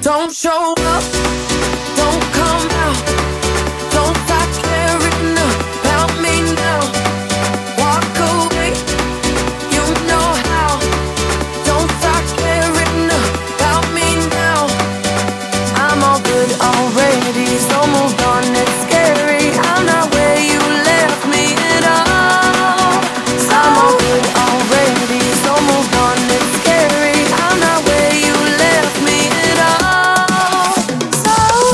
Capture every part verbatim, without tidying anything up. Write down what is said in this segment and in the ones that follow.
Don't show up, don't come out, don't start caring about me now. Walk away, you know how. Don't start caring about me now. I'm all good already, so moved on, it's scary. I'm not where you left me at all. I'm all good already, so moved on, it's scary. I'm not where you left me at all. So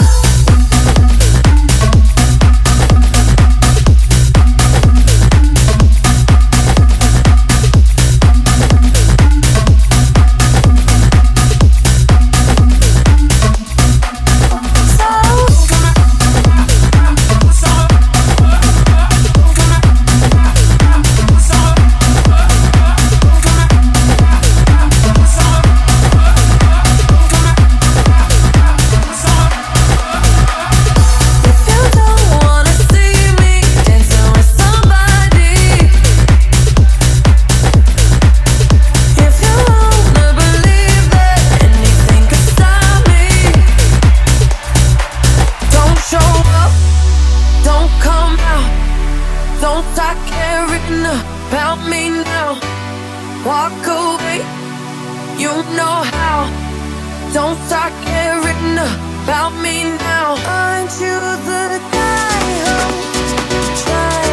don't start caring about me now. Walk away, you know how. Don't start caring about me now. Aren't you the guy who tried?